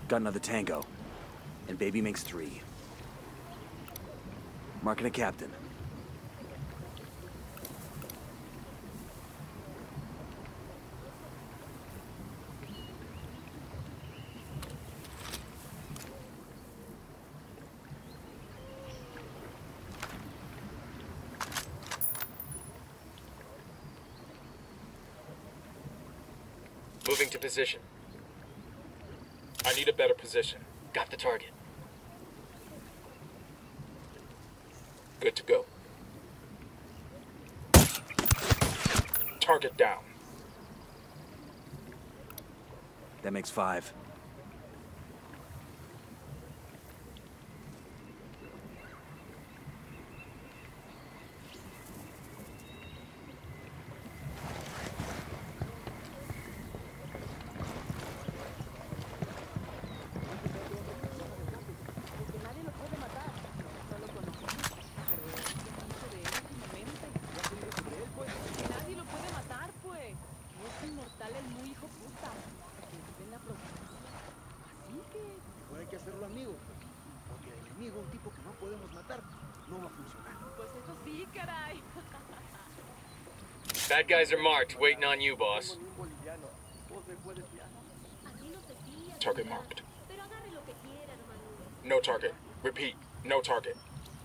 Got another tango. And baby makes 3. Marking a captain. Moving to position. I need a better position. Got the target. Good to go. Target down. That makes 5. Bad guys are marked, waiting on you, boss. Target marked. No target. Repeat, no target.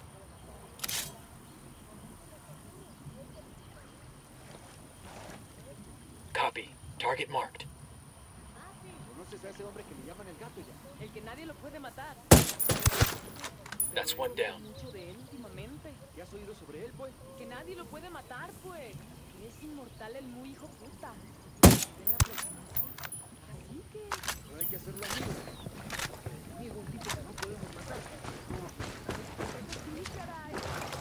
Copy. Target marked. That's one down. Es inmortal el muy hijo puta. Así que... No hay que hacerlo amigo. Amigo, un tipo que no podemos matar. Sí, caray.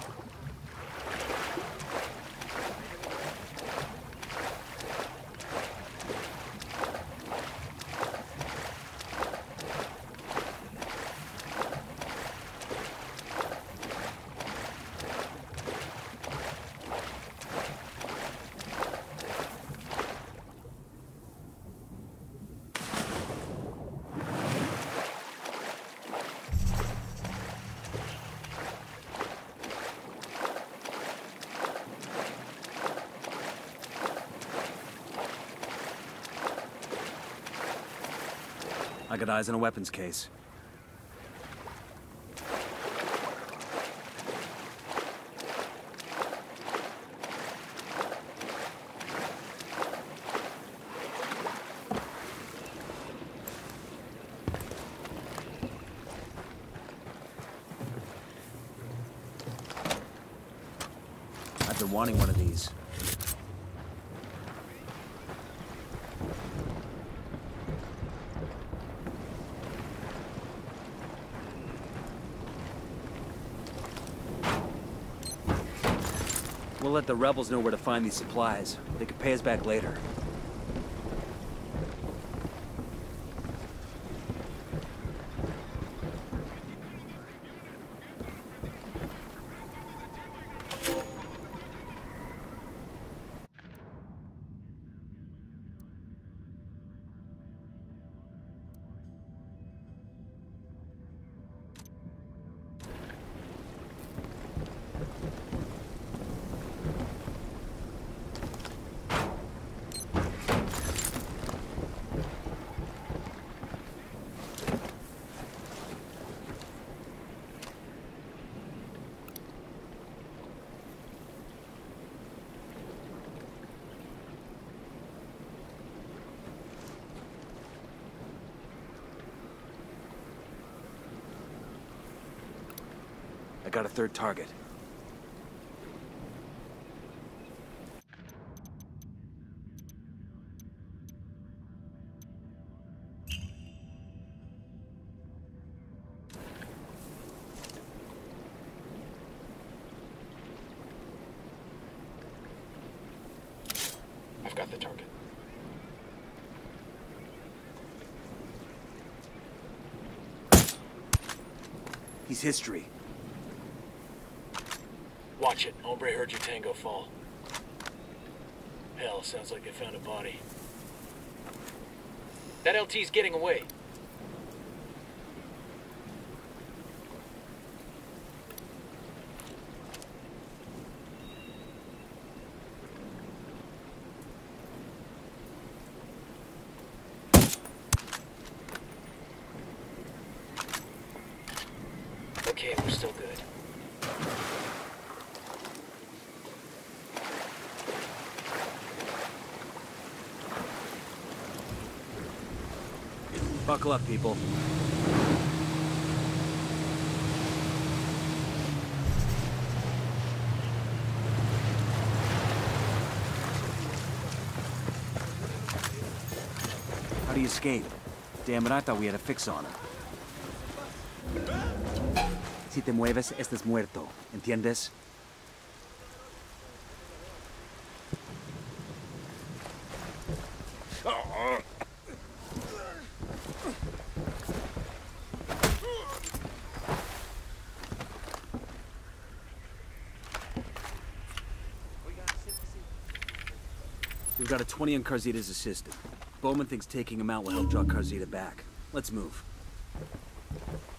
I got eyes on a weapons case. I've been wanting one of these. We'll let the rebels know where to find these supplies. They could pay us back later. I got a third target. I've got the target. He's history. Watch it. Hombre heard your tango fall. Hell, sounds like they found a body. That LT's getting away. Okay, we're still good. Buckle up, people. How do you escape? Damn it, I thought we had a fix on her. Si te mueves, estés muerto. ¿Entiendes? We've got a 20 on Carzita's assistant. Bowman thinks taking him out will help draw Carzita back. Let's move.